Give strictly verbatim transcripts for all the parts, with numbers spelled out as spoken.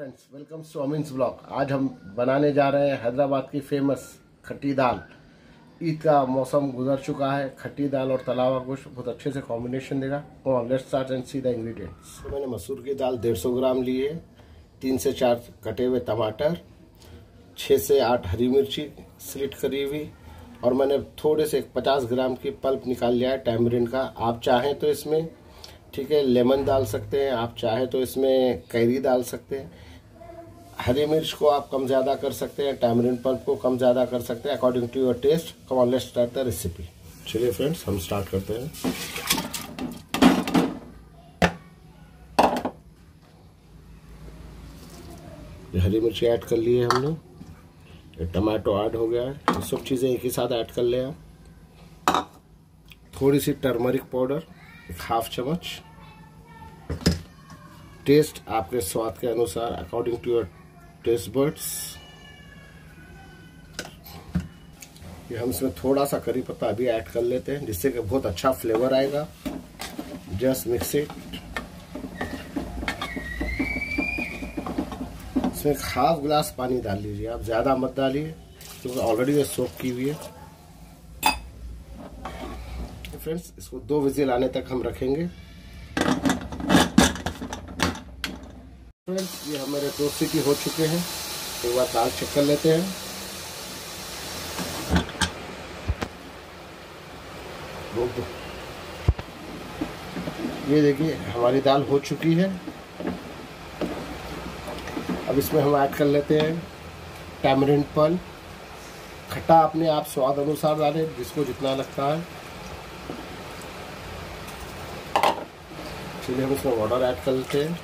Friends, welcome to Amin's blog. आज हम बनाने जा रहे हैं हैदराबाद की फेमस खट्टी दाल। ईद का मौसम गुजर चुका है। खट्टी दाल और तला हुआ गोश्त बहुत अच्छे से कॉम्बिनेशन देगा। Let's start and see the ingredients. तो मैंने मसूर की दाल डेढ़ सौ ग्राम ली है, तीन से चार कटे हुए टमाटर, छः से आठ हरी मिर्ची स्लिट करी हुई, और मैंने थोड़े से पचास ग्राम की पल्प निकाल लिया है टैमरिन का। आप चाहें तो इसमें ठीक है लेमन डाल सकते हैं, आप चाहे तो इसमें कैरी डाल सकते हैं। हरी मिर्च को आप कम ज़्यादा कर सकते हैं, टैमरिन पल्प को कम ज़्यादा कर सकते हैं, according to your taste. Come on let's start the recipe. चलिए फ्रेंड्स, हम स्टार्ट करते हैं। ये हरी मिर्ची ऐड कर ली है हमने, ये टमाटो ऐड हो गया है, ये सब चीज़ें एक ही साथ ऐड कर ले आप। थोड़ी सी टर्मरिक पाउडर एक हाफ चम्मच, टेस्ट आपके स्वाद के अनुसार, according to your taste buds. ये हम इसमें थोड़ा सा करी पत्ता अभी ऐड कर लेते हैं, जिससे कि बहुत अच्छा फ्लेवर आएगा। Just mix it. इसमें एक हाफ गिलास पानी डाल लीजिए, आप ज्यादा मत डालिए क्योंकि ऑलरेडी ये सोक की हुई है। फ्रेंड्स, इसको दो विजिल आने तक हम रखेंगे। फ्रेंड्स, ये हमारे दो सीटी हो चुके हैं। एक बार दाल चेक कर लेते हैं। ये देखिए हमारी दाल हो चुकी है। अब इसमें हम ऐड कर लेते हैं टैमरिन पल्प। खट्टा अपने आप स्वाद अनुसार डालें, जिसको जितना लगता है। चलिए हम इसमें वाटर ऐड कर लेते हैं।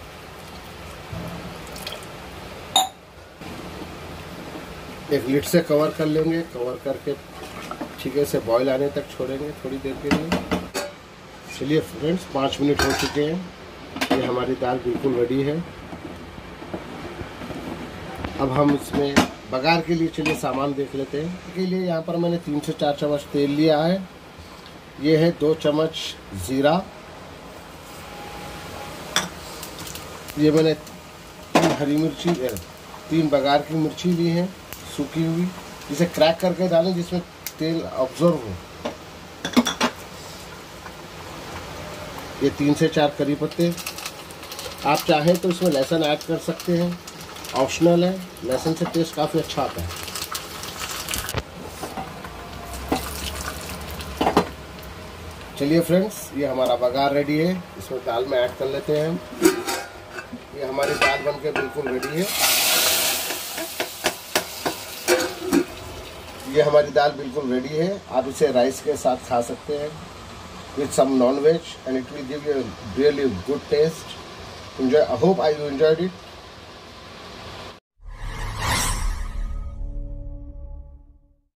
एक लिड से कवर कर लेंगे, कवर करके ठीक है से बॉईल आने तक छोड़ेंगे थोड़ी देर के लिए। चलिए फ्रेंड्स, पाँच मिनट हो चुके हैं। ये हमारी दाल बिल्कुल रेडी है। अब हम इसमें बघार के लिए चलिए सामान देख लेते हैं। इसके लिए यहाँ पर मैंने तीन से चार चम्मच तेल लिया है। ये है दो चम्मच जीरा, ये मैंने तीन हरी मिर्ची, तीन बघार की मिर्ची ली है सूखी हुई, जिसे क्रैक करके डालें जिसमें तेल ऑब्जर्व हो। ये तीन से चार करी पत्ते। आप चाहें तो इसमें लहसुन ऐड कर सकते हैं, ऑप्शनल है। लहसुन से टेस्ट काफ़ी अच्छा आता है। चलिए फ्रेंड्स, ये हमारा बघार रेडी है। इसमें दाल में ऐड कर लेते हैं हम। ये हमारी दाल बनके बिल्कुल रेडी है। ये हमारी दाल बिल्कुल रेडी है। आप इसे राइस के साथ खा सकते हैं with some non-veg, and it will give you a really good taste. Enjoy. I hope I you enjoyed it.